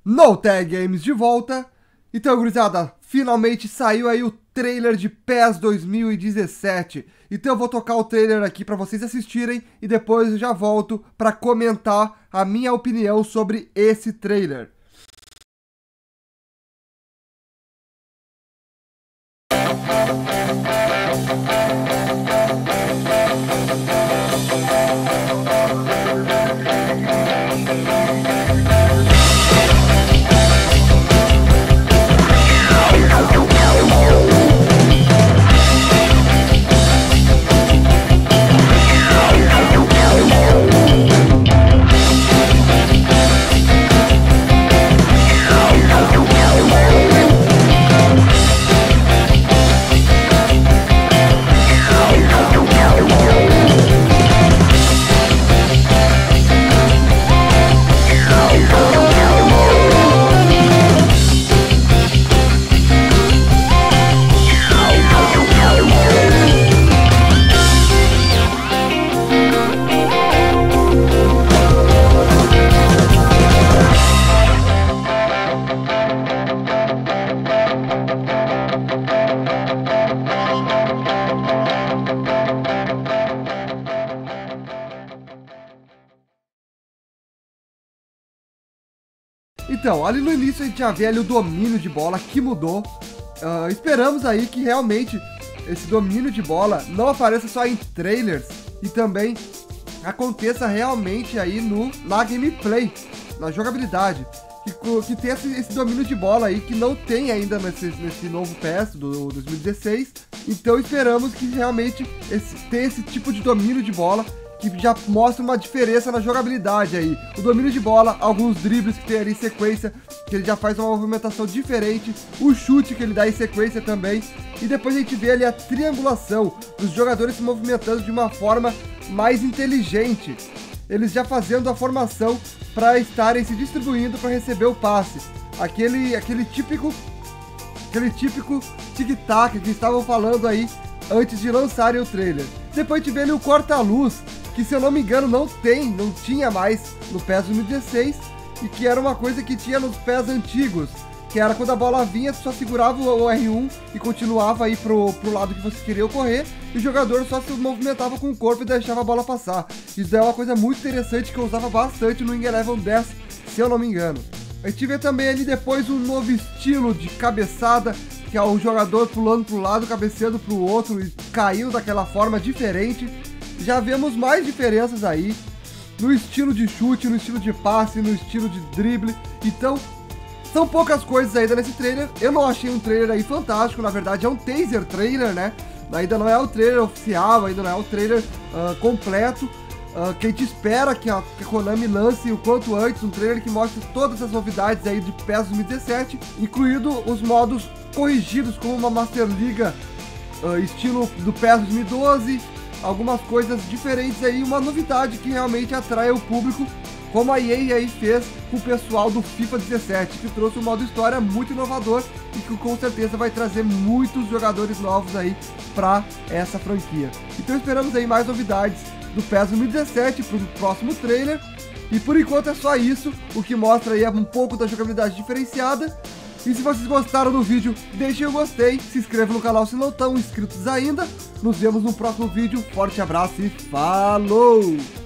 NoTag Games de volta. Então, gurizada, finalmente saiu aí o trailer de PES 2017. Então eu vou tocar o trailer aqui para vocês assistirem e depois eu já volto para comentar a minha opinião sobre esse trailer. Então, ali no início a gente já vê ali o domínio de bola que mudou. Esperamos aí que realmente esse domínio de bola não apareça só em trailers e também aconteça realmente aí na gameplay, na jogabilidade. Que tenha esse domínio de bola aí que não tem ainda nesse novo PES do 2016. Então esperamos que realmente tenha esse tipo de domínio de bola que já mostra uma diferença na jogabilidade aí. O domínio de bola, alguns dribles que tem ali em sequência, que ele já faz uma movimentação diferente, o chute que ele dá em sequência também, e depois a gente vê ali a triangulação, os jogadores se movimentando de uma forma mais inteligente, eles já fazendo a formação para estarem se distribuindo para receber o passe. Aquele típico tic-tac que estavam falando aí antes de lançarem o trailer. Depois a gente vê ali o corta-luz, que se eu não me engano não tinha mais no PES 2016, e que era uma coisa que tinha nos PES antigos, que era quando a bola vinha, você só segurava o R1 e continuava aí pro lado que você queria correr, e o jogador só se movimentava com o corpo e deixava a bola passar. Isso é uma coisa muito interessante que eu usava bastante no Wing Eleven 10, se eu não me engano. A gente vê também ali depois um novo estilo de cabeçada, que é o jogador pulando para um lado, cabeceando para o outro e caindo daquela forma diferente. Já vemos mais diferenças aí no estilo de chute, no estilo de passe, no estilo de drible. Então, são poucas coisas ainda nesse trailer. Eu não achei um trailer aí fantástico, na verdade é um teaser trailer, né? Ainda não é o trailer oficial, ainda não é o trailer completo. Que a gente espera que a Konami lance o quanto antes um trailer que mostre todas as novidades aí de PES 2017, incluindo os modos corrigidos como uma Master Liga estilo do PES 2012, algumas coisas diferentes aí, uma novidade que realmente atrai o público, como a EA aí fez com o pessoal do FIFA 17, que trouxe um modo história muito inovador e que com certeza vai trazer muitos jogadores novos aí para essa franquia. Então esperamos aí mais novidades do PES 2017 para o próximo trailer, e por enquanto é só isso, o que mostra aí um pouco da jogabilidade diferenciada. E se vocês gostaram do vídeo, deixem o gostei, se inscrevam no canal se não estão inscritos ainda. Nos vemos no próximo vídeo, forte abraço e falou!